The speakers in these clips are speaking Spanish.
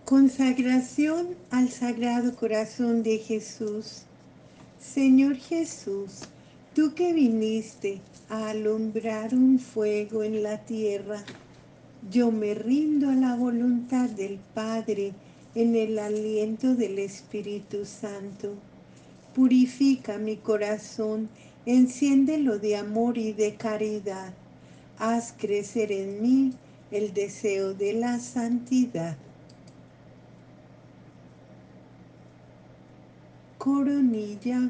Consagración al Sagrado Corazón de Jesús. Señor Jesús, tú que viniste a alumbrar un fuego en la tierra, yo me rindo a la voluntad del Padre en el aliento del Espíritu Santo. Purifica mi corazón, enciéndelo de amor y de caridad. Haz crecer en mí el deseo de la santidad. Coronilla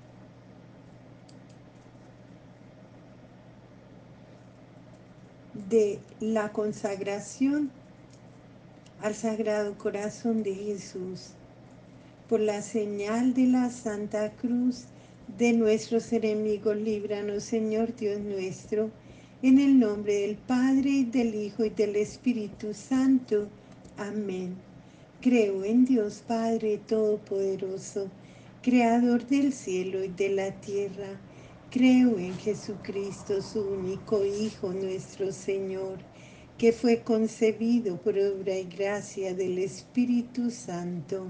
de la consagración al Sagrado Corazón de Jesús. Por la señal de la Santa Cruz de nuestros enemigos, líbranos, Señor Dios nuestro, en el nombre del Padre, y del Hijo, y del Espíritu Santo. Amén. Creo en Dios Padre Todopoderoso, Creador del cielo y de la tierra. Creo en Jesucristo, su único Hijo, nuestro Señor, que fue concebido por obra y gracia del Espíritu Santo.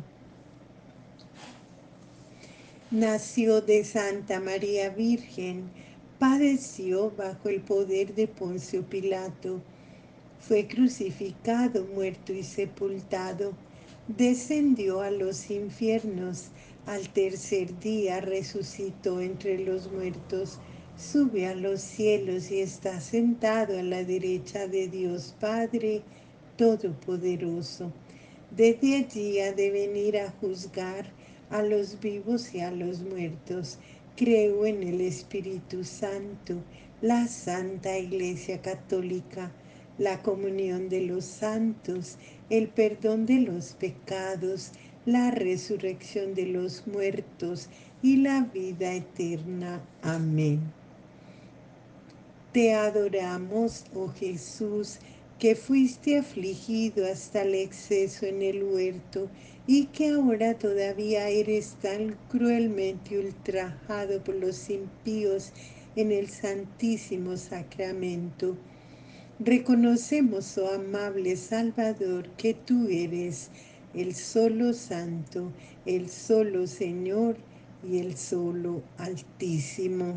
Nació de Santa María Virgen, padeció bajo el poder de Poncio Pilato, fue crucificado, muerto y sepultado, descendió a los infiernos, al tercer día resucitó entre los muertos, sube a los cielos y está sentado a la derecha de Dios Padre Todopoderoso. Desde allí ha de venir a juzgar a los vivos y a los muertos. Creo en el Espíritu Santo, la Santa Iglesia Católica, la comunión de los santos, el perdón de los pecados, la resurrección de los muertos y la vida eterna. Amén. Te adoramos, oh Jesús, que fuiste afligido hasta el exceso en el huerto y que ahora todavía eres tan cruelmente ultrajado por los impíos en el Santísimo Sacramento. Reconocemos, oh amable Salvador, que tú eres el solo Santo, el solo Señor y el solo Altísimo.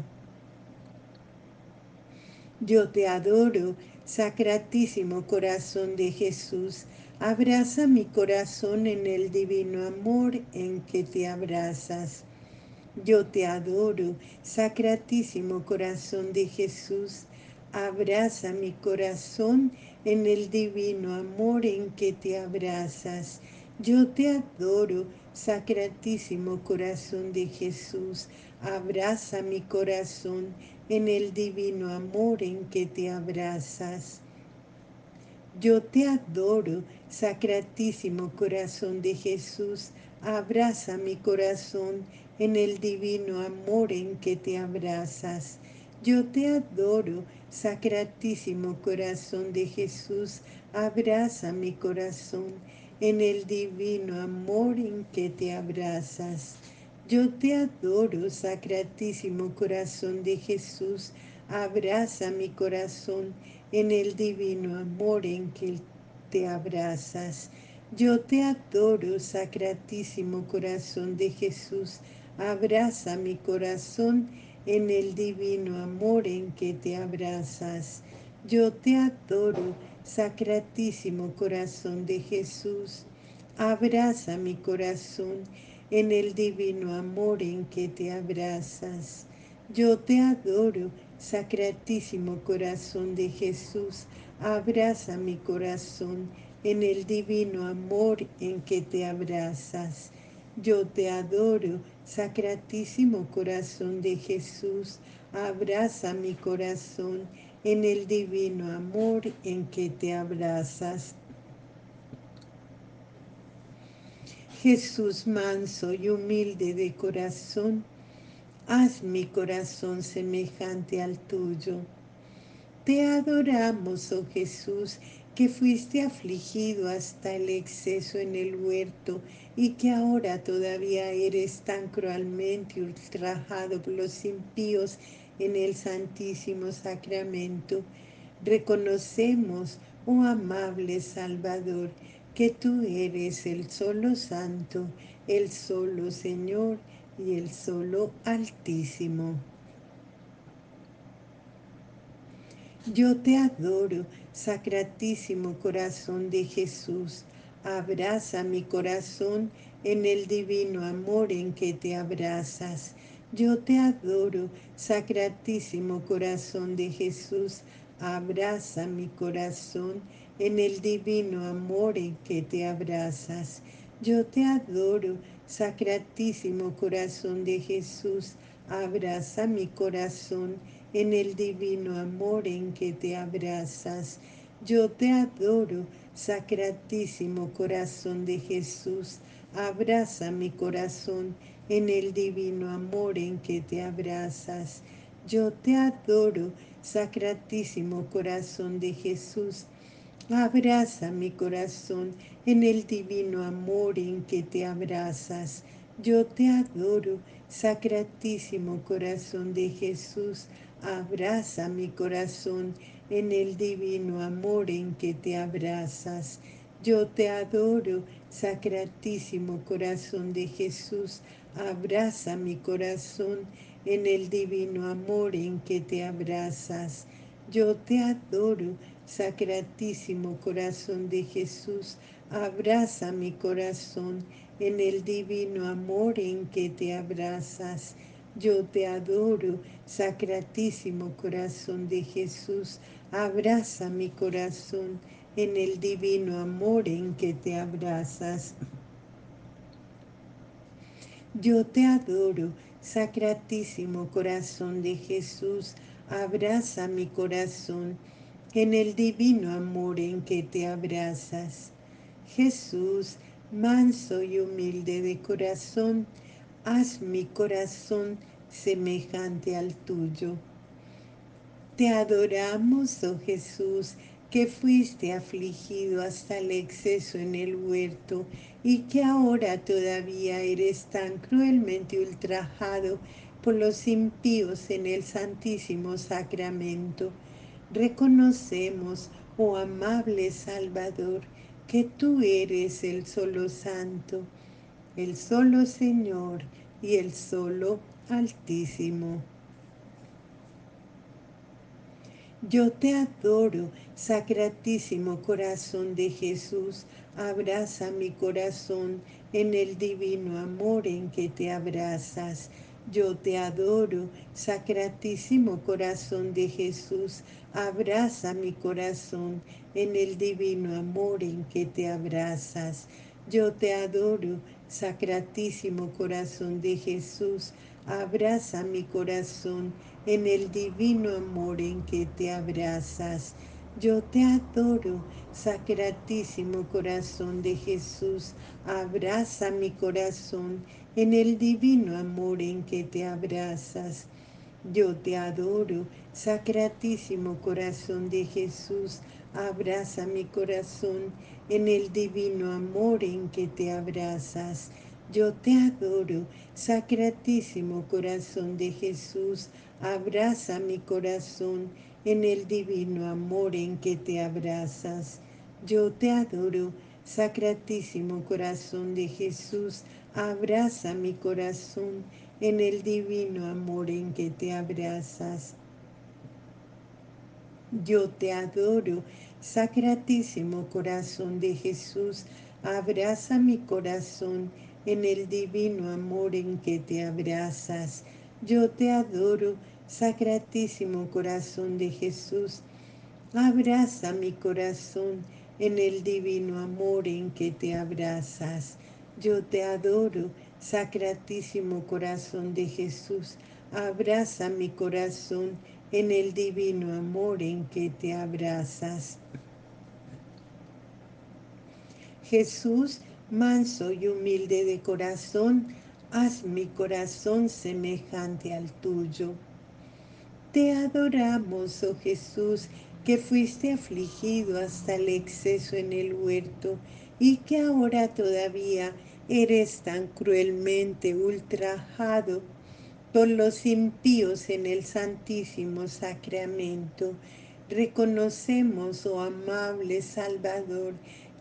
Yo te adoro, Sacratísimo Corazón de Jesús. Abraza mi corazón en el divino amor en que te abrazas. Yo te adoro, Sacratísimo Corazón de Jesús. Abraza mi corazón en el divino amor en que te abrazas. Yo te adoro, Sacratísimo Corazón de Jesús. Abraza mi corazón en el divino amor en que te abrazas. Yo te adoro, Sacratísimo Corazón de Jesús. Abraza mi corazón en el divino amor en que te abrazas. Yo te adoro, Sacratísimo Corazón de Jesús. Abraza mi corazón en el divino amor en que te abrazas. Yo te adoro, Sacratísimo Corazón de Jesús. Abraza mi corazón en el divino amor en que te abrazas. Yo te adoro, Sacratísimo Corazón de Jesús. Abraza mi corazón en el divino amor en que te abrazas. Yo te adoro, Sacratísimo Corazón de Jesús. Abraza mi corazón en el divino amor en que te abrazas. Yo te adoro, Sacratísimo Corazón de Jesús. Abraza mi corazón en el divino amor en que te abrazas. Yo te adoro, Sacratísimo Corazón de Jesús. Abraza mi corazón en el divino amor en que te abrazas. Jesús manso y humilde de corazón, haz mi corazón semejante al tuyo. Te adoramos, oh Jesús, que fuiste afligido hasta el exceso en el huerto y que ahora todavía eres tan cruelmente ultrajado por los impíos en el Santísimo Sacramento. Reconocemos, oh amable Salvador, que tú eres el solo Santo, el solo Señor y el solo Altísimo. Yo te adoro, Sacratísimo Corazón de Jesús. Abraza mi corazón en el divino amor en que te abrazas. Yo te adoro, Sacratísimo Corazón de Jesús. Abraza mi corazón en el divino amor en que te abrazas. Yo te adoro, Sacratísimo Corazón de Jesús. Abraza mi corazón en el divino amor en que te abrazas. Yo te adoro, Sacratísimo Corazón de Jesús. Abraza mi corazón en el divino amor en que te abrazas. Yo te adoro, Sacratísimo Corazón de Jesús. Abraza mi corazón en el divino amor en que te abrazas. Yo te adoro, Sacratísimo Corazón de Jesús. Abraza mi corazón en el divino amor en que te abrazas. Yo te adoro, Sacratísimo Corazón de Jesús. Abraza mi corazón en el divino amor en que te abrazas. Yo te adoro, Sacratísimo Corazón de Jesús. Abraza mi corazón en el divino amor en que te abrazas. Yo te adoro, Sacratísimo Corazón de Jesús. Abraza mi corazón en el divino amor en que te abrazas. Yo te adoro, Sacratísimo Corazón de Jesús. Abraza mi corazón en el divino amor en que te abrazas. Jesús, manso y humilde de corazón, haz mi corazón semejante al tuyo. Te adoramos, oh Jesús, que fuiste afligido hasta el exceso en el huerto y que ahora todavía eres tan cruelmente ultrajado por los impíos en el Santísimo Sacramento. Reconocemos, oh amable Salvador, que tú eres el solo Santo, el solo Señor y el solo Altísimo. Yo te adoro, Sacratísimo Corazón de Jesús. Abraza mi corazón en el divino amor en que te abrazas. Yo te adoro, Sacratísimo Corazón de Jesús. Abraza mi corazón en el divino amor en que te abrazas. Yo te adoro, Sacratísimo Corazón de Jesús. Abraza mi corazón en el divino amor en que te abrazas. Yo te adoro, Sacratísimo Corazón de Jesús. Abraza mi corazón en el divino amor en que te abrazas. Yo te adoro, Sacratísimo Corazón de Jesús. Abraza mi corazón en el divino amor en que te abrazas. Yo te adoro, Sacratísimo Corazón de Jesús. Abraza mi corazón en el divino amor en que te abrazas. Yo te adoro, Sacratísimo Corazón de Jesús. Abraza mi corazón en el divino amor en que te abrazas. Yo te adoro, Sacratísimo Corazón de Jesús. Abraza mi corazón en el divino amor en que te abrazas. Yo te adoro, Sacratísimo Corazón de Jesús. Abraza mi corazón en el divino amor en que te abrazas. Yo te adoro, Sacratísimo Corazón de Jesús. Abraza mi corazón en el divino amor en que te abrazas. Jesús, manso y humilde de corazón, haz mi corazón semejante al tuyo. Te adoramos, oh Jesús, que fuiste afligido hasta el exceso en el huerto y que ahora todavía eres tan cruelmente ultrajado por los impíos en el Santísimo Sacramento. Reconocemos, oh amable Salvador,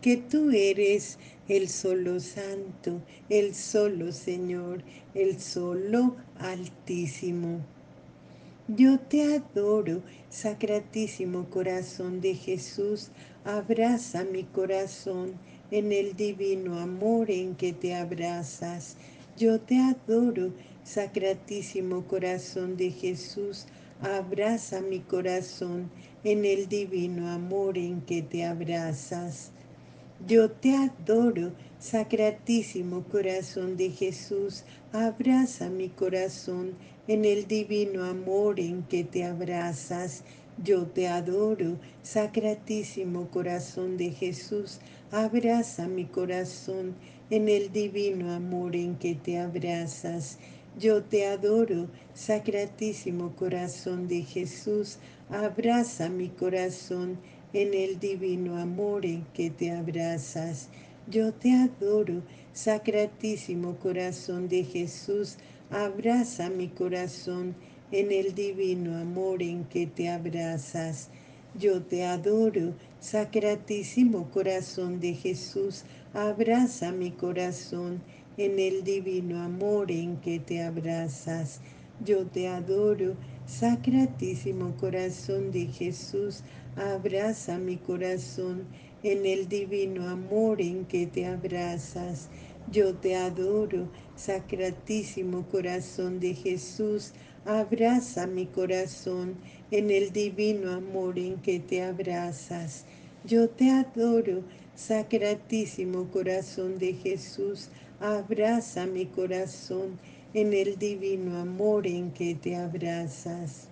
que tú eres el solo Santo, el solo Señor, el solo Altísimo. Yo te adoro, Sacratísimo Corazón de Jesús, abraza mi corazón en el divino amor en que te abrazas. Yo te adoro, Sacratísimo Corazón de Jesús, abraza mi corazón en el divino amor en que te abrazas. Yo te adoro, Sacratísimo Corazón de Jesús, abraza mi corazón en el divino amor en que te abrazas. Yo te adoro, Sacratísimo Corazón de Jesús, abraza mi corazón en el divino amor en que te abrazas. Yo te adoro, Sacratísimo Corazón de Jesús, abraza mi corazón en el divino amor en que te abrazas. Yo te adoro, Sacratísimo Corazón de Jesús, abraza mi corazón en el divino amor en que te abrazas. Yo te adoro, Sacratísimo Corazón de Jesús, abraza mi corazón en el divino amor en que te abrazas. Yo te adoro, Sacratísimo Corazón de Jesús, abraza mi corazón en el divino amor en que te abrazas. Yo te adoro, Sacratísimo Corazón de Jesús, abraza mi corazón en el divino amor en que te abrazas. Yo te adoro, Sacratísimo Corazón de Jesús, abraza mi corazón en el divino amor en que te abrazas.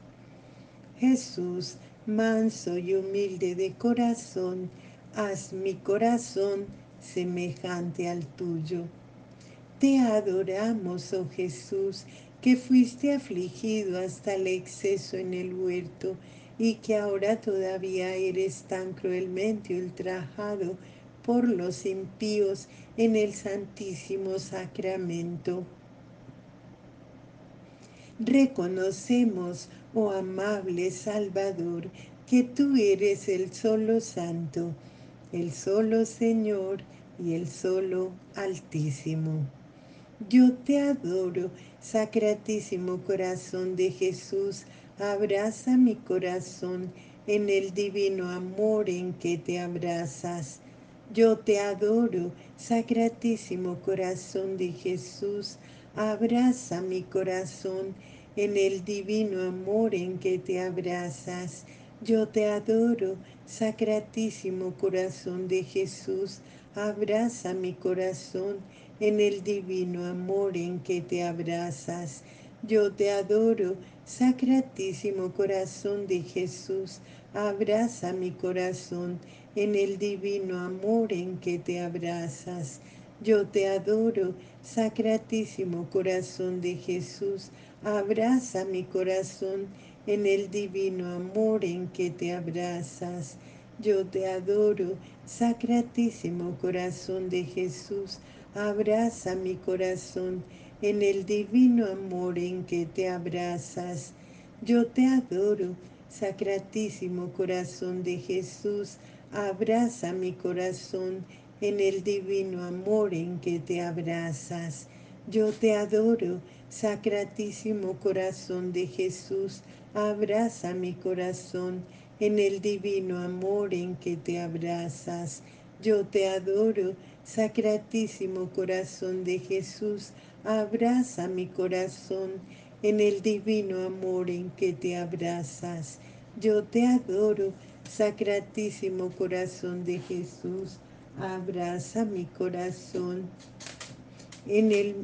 Jesús, manso y humilde de corazón, haz mi corazón semejante al tuyo. Te adoramos, oh Jesús, que fuiste afligido hasta el exceso en el huerto y que ahora todavía eres tan cruelmente ultrajado por los impíos en el Santísimo Sacramento. Reconocemos, oh amable Salvador, que tú eres el solo Santo, el solo Señor y el solo Altísimo. Yo te adoro, Sacratísimo Corazón de Jesús, abraza mi corazón en el divino amor en que te abrazas. Yo te adoro, Sacratísimo Corazón de Jesús, abraza mi corazón en el divino amor en que te abrazas. Yo te adoro, Sacratísimo Corazón de Jesús, abraza mi corazón en el divino amor en que te abrazas. Yo te adoro, Sacratísimo Corazón de Jesús, abraza mi corazón en el divino amor en que te abrazas. Yo te adoro, Sacratísimo Corazón de Jesús, abraza mi corazón en el divino amor en que te abrazas. Yo te adoro, Sacratísimo Corazón de Jesús, abraza mi corazón en el divino amor en que te abrazas. Yo te adoro, Sacratísimo Corazón de Jesús, abraza mi corazón en el divino amor en que te abrazas. Yo te adoro, Sacratísimo Corazón de Jesús, abraza mi corazón en el divino amor en que te abrazas. Yo te adoro, Sacratísimo Corazón de Jesús, abraza mi corazón en el divino amor en que te abrazas. Yo te adoro, Sacratísimo Corazón de Jesús, abraza mi corazón en el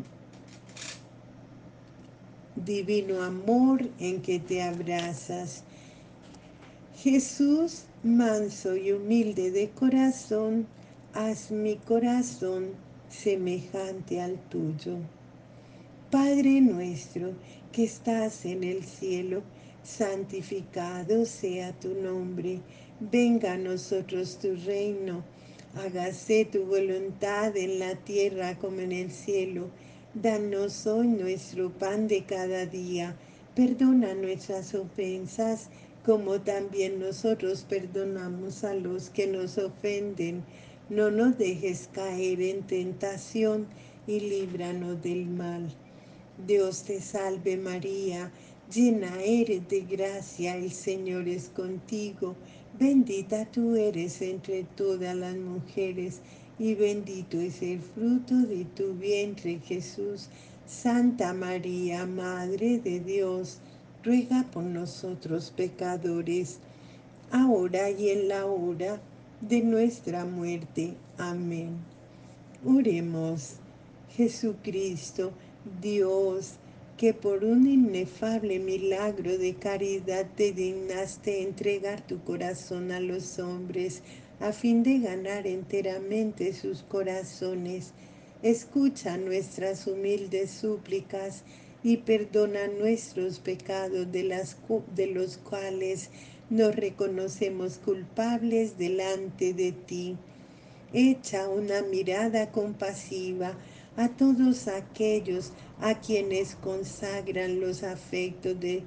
divino amor en que te abrazas. Jesús, manso y humilde de corazón, haz mi corazón semejante al tuyo. Padre nuestro que estás en el cielo, santificado sea tu nombre. Venga a nosotros tu reino. Hágase tu voluntad en la tierra como en el cielo. Danos hoy nuestro pan de cada día. Perdona nuestras ofensas, como también nosotros perdonamos a los que nos ofenden. no nos dejes caer en tentación y líbranos del mal. Dios te salve María, llena eres de gracia, el Señor es contigo, bendita tú eres entre todas las mujeres, y bendito es el fruto de tu vientre Jesús. Santa María, Madre de Dios, ruega por nosotros pecadores, ahora y en la hora de nuestra muerte. Amén. Oremos. Jesucristo, Dios, que por un inefable milagro de caridad te dignaste entregar tu corazón a los hombres a fin de ganar enteramente sus corazones, escucha nuestras humildes súplicas y perdona nuestros pecados de los cuales nos reconocemos culpables delante de ti. Echa una mirada compasiva a todos aquellos a quienes consagran los afectos de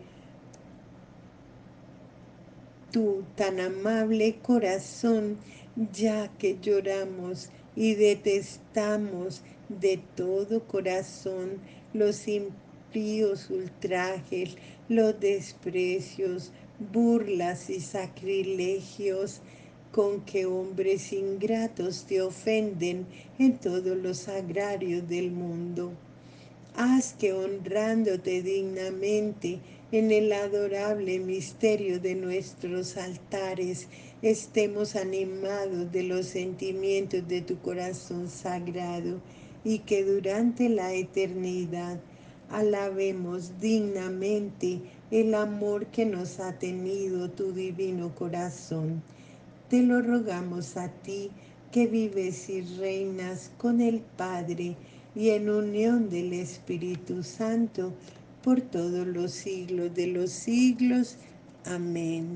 tu tan amable corazón, ya que lloramos y detestamos de todo corazón los impíos ultrajes, los desprecios, burlas y sacrilegios con que hombres ingratos te ofenden en todos los agrarios del mundo. Haz que honrándote dignamente en el adorable misterio de nuestros altares, estemos animados de los sentimientos de tu corazón sagrado y que durante la eternidad alabemos dignamente el amor que nos ha tenido tu divino corazón. Te lo rogamos a ti, que vives y reinas con el Padre y en unión del Espíritu Santo, por todos los siglos de los siglos. Amén.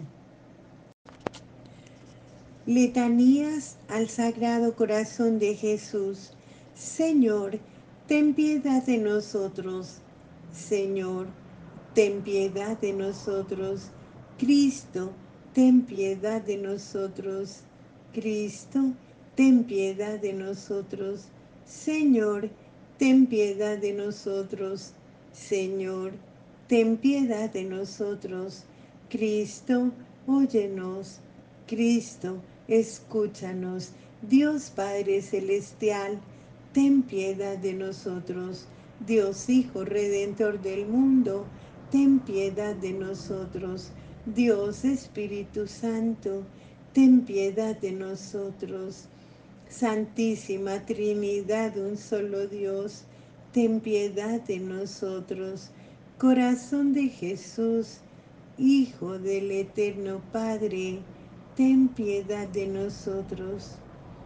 Letanías al Sagrado Corazón de Jesús. Señor, ten piedad de nosotros. Señor, ten piedad de nosotros. Cristo, ten piedad de nosotros. Cristo, ten piedad de nosotros. Señor, ten piedad de nosotros. Señor, ten piedad de nosotros. Cristo, óyenos. Cristo, escúchanos. Dios Padre Celestial, ten piedad de nosotros. Dios Hijo Redentor del mundo, ten piedad de nosotros. Dios Espíritu Santo, ten piedad de nosotros. Santísima Trinidad, un solo Dios, ten piedad de nosotros. Corazón de Jesús, Hijo del Eterno Padre, ten piedad de nosotros.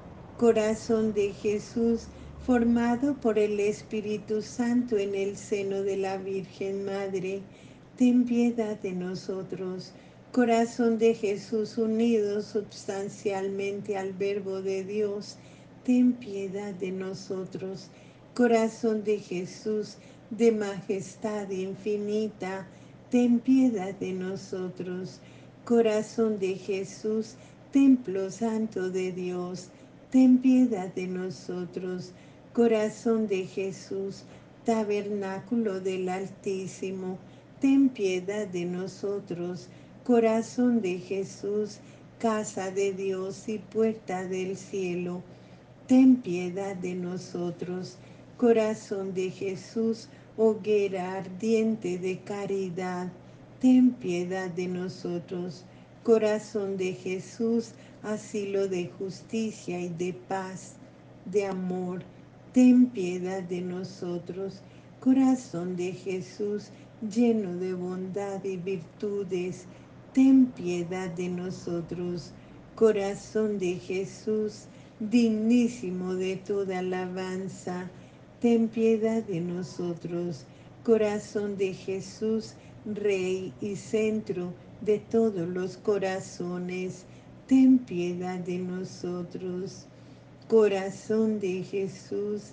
Corazón de Jesús, formado por el Espíritu Santo en el seno de la Virgen Madre, ten piedad de nosotros. Corazón de Jesús, unido substancialmente al Verbo de Dios, ten piedad de nosotros. Corazón de Jesús, de majestad infinita, ten piedad de nosotros. Corazón de Jesús, templo santo de Dios, ten piedad de nosotros. Corazón de Jesús, tabernáculo del Altísimo, ten piedad de nosotros. Corazón de Jesús, casa de Dios y puerta del cielo, ten piedad de nosotros. Corazón de Jesús, hoguera ardiente de caridad, ten piedad de nosotros. Corazón de Jesús, asilo de justicia y de paz, de amor, ten piedad de nosotros. Corazón de Jesús, lleno de bondad y virtudes, ten piedad de nosotros. Corazón de Jesús, dignísimo de toda alabanza, ten piedad de nosotros. Corazón de Jesús, Rey y centro de todos los corazones, ten piedad de nosotros. Corazón de Jesús,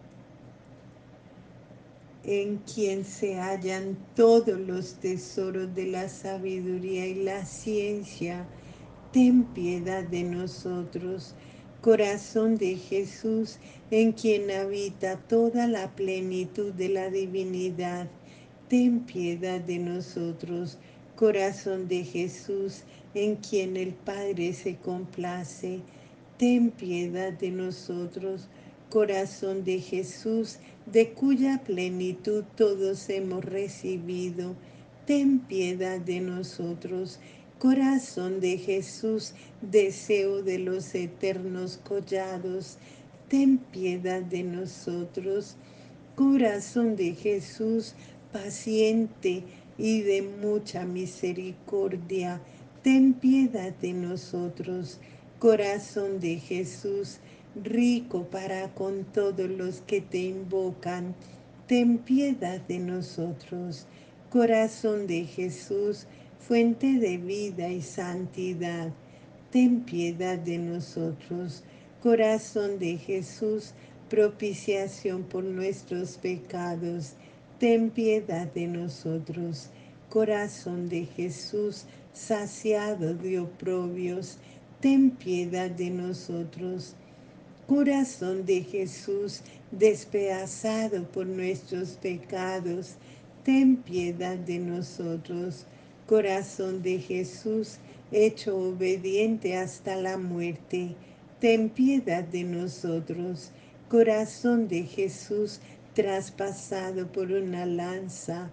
en quien se hallan todos los tesoros de la sabiduría y la ciencia, ten piedad de nosotros. Corazón de Jesús, en quien habita toda la plenitud de la divinidad, ten piedad de nosotros. Corazón de Jesús, en quien el Padre se complace, ten piedad de nosotros. Corazón de Jesús, de cuya plenitud todos hemos recibido, ten piedad de nosotros. Corazón de Jesús, deseo de los eternos collados, ten piedad de nosotros. Corazón de Jesús, paciente y de mucha misericordia, ten piedad de nosotros. Corazón de Jesús, rico para con todos los que te invocan, ten piedad de nosotros. Corazón de Jesús, fuente de vida y santidad, ten piedad de nosotros. Corazón de Jesús, propiciación por nuestros pecados, ten piedad de nosotros. Corazón de Jesús, saciado de oprobios, ten piedad de nosotros. Corazón de Jesús, despedazado por nuestros pecados, ten piedad de nosotros. Corazón de Jesús, hecho obediente hasta la muerte, ten piedad de nosotros. Corazón de Jesús, traspasado por una lanza,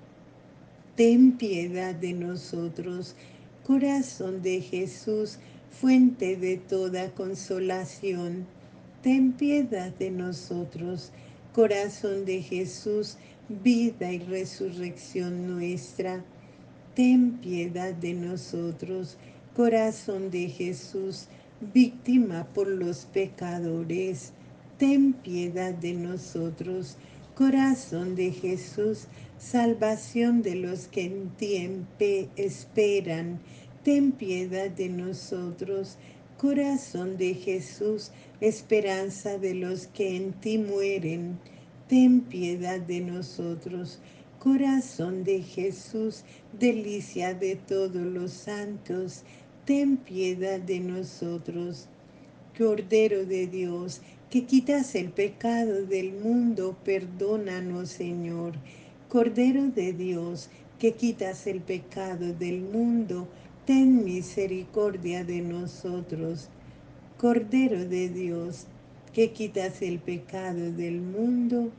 ten piedad de nosotros. Corazón de Jesús, fuente de toda consolación, ten piedad de nosotros. Corazón de Jesús, vida y resurrección nuestra, ten piedad de nosotros. Corazón de Jesús, víctima por los pecadores, ten piedad de nosotros. Corazón de Jesús, salvación de los que en ti esperan, ten piedad de nosotros. Corazón de Jesús, esperanza de los que en ti mueren, ten piedad de nosotros. Corazón de Jesús, delicia de todos los santos, ten piedad de nosotros. Cordero de Dios, que quitas el pecado del mundo, perdónanos, Señor. Cordero de Dios, que quitas el pecado del mundo, ten misericordia de nosotros. Cordero de Dios, que quitas el pecado del mundo,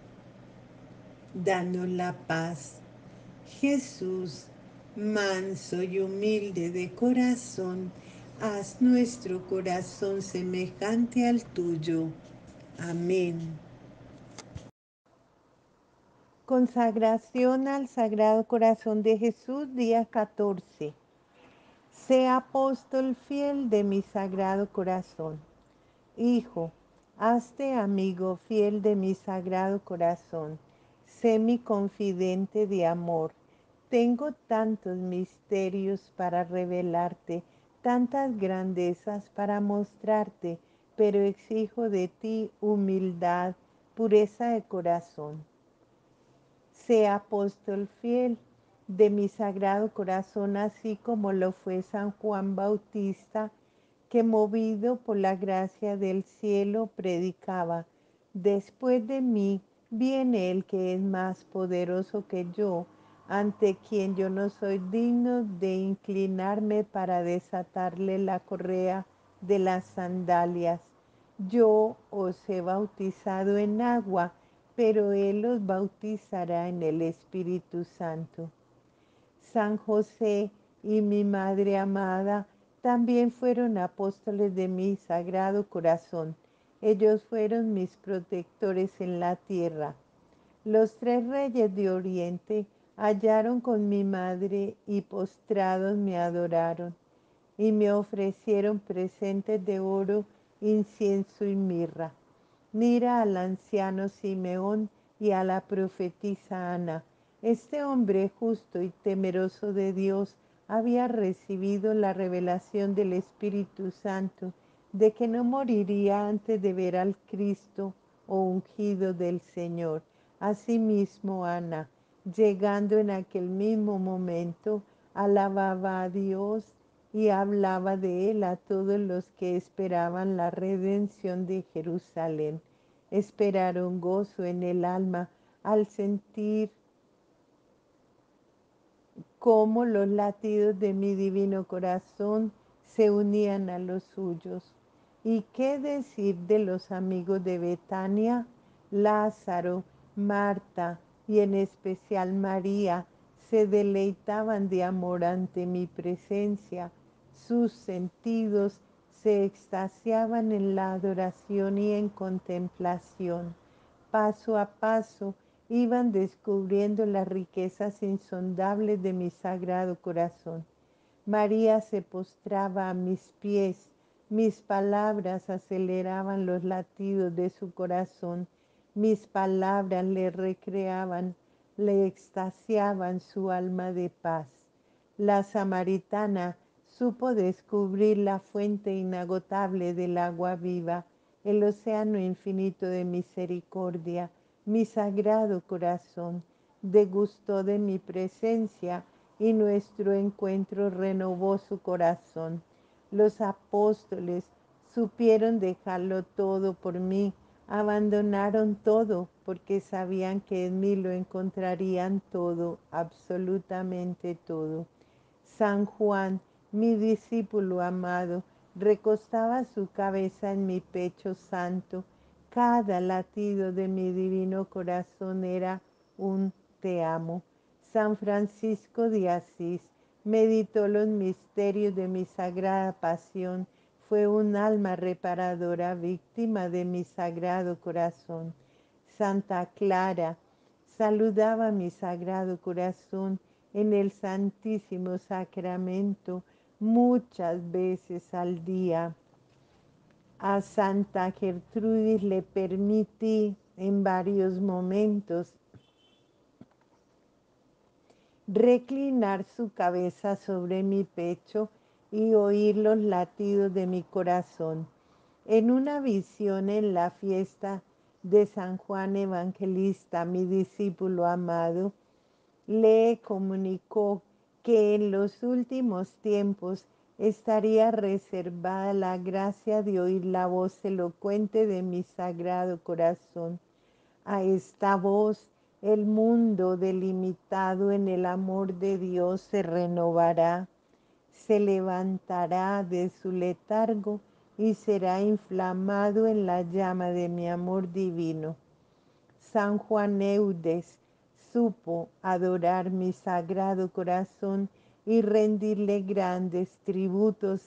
danos la paz. Jesús, manso y humilde de corazón, haz nuestro corazón semejante al tuyo. Amén. Consagración al Sagrado Corazón de Jesús, día 14. Sé apóstol fiel de mi Sagrado Corazón. Hijo, hazte amigo fiel de mi Sagrado Corazón. Sé mi confidente de amor. Tengo tantos misterios para revelarte, tantas grandezas para mostrarte, pero exijo de ti humildad, pureza de corazón. Sé apóstol fiel de mi Sagrado Corazón, así como lo fue San Juan Bautista, que movido por la gracia del cielo predicaba: después de mí viene el que es más poderoso que yo, ante quien yo no soy digno de inclinarme para desatarle la correa de las sandalias. Yo os he bautizado en agua, pero Él os bautizará en el Espíritu Santo. San José y mi Madre amada también fueron apóstoles de mi Sagrado Corazón. Ellos fueron mis protectores en la tierra. Los tres reyes de Oriente hallaron con mi madre y postrados me adoraron y me ofrecieron presentes de oro, incienso y mirra. Mira al anciano Simeón y a la profetisa Ana. Este hombre justo y temeroso de Dios había recibido la revelación del Espíritu Santo de que no moriría antes de ver al Cristo o ungido del Señor. Asimismo, Ana, llegando en aquel mismo momento, alababa a Dios y hablaba de él a todos los que esperaban la redención de Jerusalén. Esperaron gozo en el alma al sentir cómo los latidos de mi divino corazón se unían a los suyos. ¿Y qué decir de los amigos de Betania? Lázaro, Marta y en especial María se deleitaban de amor ante mi presencia. Sus sentidos se extasiaban en la adoración y en contemplación. Paso a paso iban descubriendo las riquezas insondables de mi sagrado corazón. María se postraba a mis pies, mis palabras aceleraban los latidos de su corazón, mis palabras le recreaban, le extasiaban su alma de paz. La samaritana supo descubrir la fuente inagotable del agua viva, el océano infinito de misericordia. Mi sagrado corazón degustó de mi presencia y nuestro encuentro renovó su corazón. Los apóstoles supieron dejarlo todo por mí, abandonaron todo porque sabían que en mí lo encontrarían todo, absolutamente todo. San Juan, mi discípulo amado, recostaba su cabeza en mi pecho santo. Cada latido de mi divino corazón era un te amo. San Francisco de Asís meditó los misterios de mi sagrada pasión. Fue un alma reparadora, víctima de mi sagrado corazón. Santa Clara saludaba mi sagrado corazón en el Santísimo Sacramento muchas veces al día. A Santa Gertrudis le permití en varios momentos reclinar su cabeza sobre mi pecho y oír los latidos de mi corazón. En una visión en la fiesta de San Juan Evangelista, mi discípulo amado, le comunicó que en los últimos tiempos estaría reservada la gracia de oír la voz elocuente de mi sagrado corazón. A esta voz el mundo delimitado en el amor de Dios se renovará, se levantará de su letargo y será inflamado en la llama de mi amor divino. San Juan Eudes supo adorar mi sagrado corazón y rendirle grandes tributos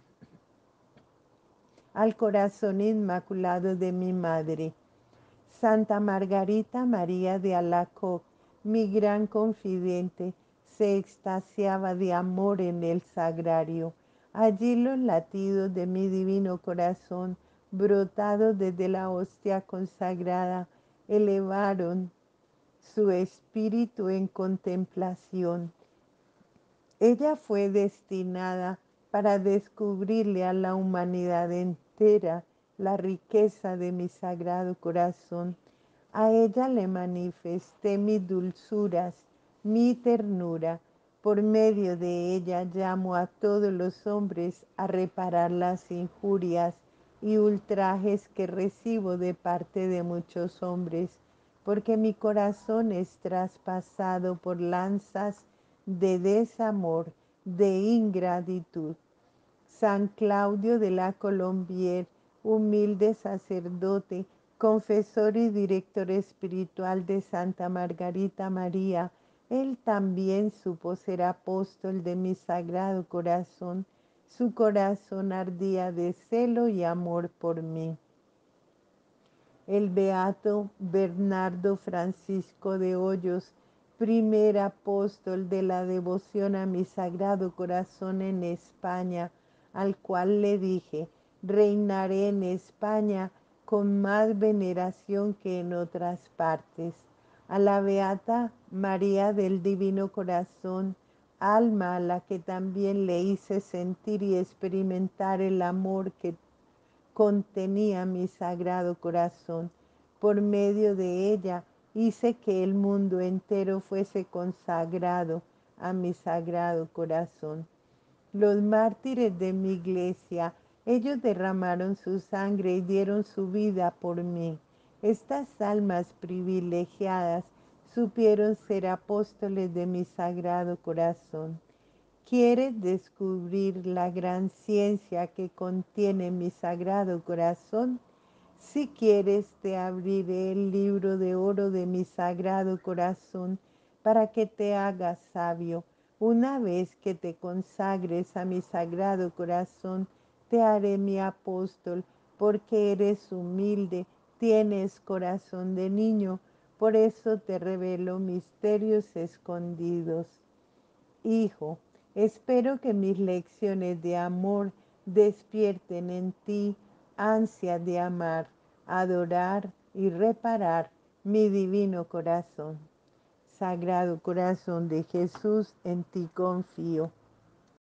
al corazón inmaculado de mi madre. Santa Margarita María de Alacoque, mi gran confidente, se extasiaba de amor en el sagrario. Allí los latidos de mi divino corazón, brotados desde la hostia consagrada, elevaron su espíritu en contemplación. Ella fue destinada para descubrirle a la humanidad entera la riqueza de mi sagrado corazón. A ella le manifesté mis dulzuras, mi ternura. Por medio de ella llamo a todos los hombres a reparar las injurias y ultrajes que recibo de parte de muchos hombres, porque mi corazón es traspasado por lanzas de desamor, de ingratitud. San Claudio de la Colombier, humilde sacerdote, confesor y director espiritual de Santa Margarita María, él también supo ser apóstol de mi sagrado corazón. Su corazón ardía de celo y amor por mí. El beato Bernardo Francisco de Hoyos, primer apóstol de la devoción a mi sagrado corazón en España, al cual le dije, reinaré en España con más veneración que en otras partes. A la beata María del Divino Corazón, alma a la que también le hice sentir y experimentar el amor que contenía mi sagrado corazón. Por medio de ella hice que el mundo entero fuese consagrado a mi sagrado corazón. los mártires de mi iglesia. Ellos derramaron su sangre y dieron su vida por mí. Estas almas privilegiadas supieron ser apóstoles de mi sagrado corazón. ¿Quieres descubrir la gran ciencia que contiene mi sagrado corazón? Si quieres, te abriré el libro de oro de mi sagrado corazón para que te hagas sabio. Una vez que te consagres a mi sagrado corazón, te haré mi apóstol, porque eres humilde, tienes corazón de niño, por eso te revelo misterios escondidos. Hijo, espero que mis lecciones de amor despierten en ti ansia de amar, adorar y reparar mi divino corazón. Sagrado corazón de Jesús, en ti confío.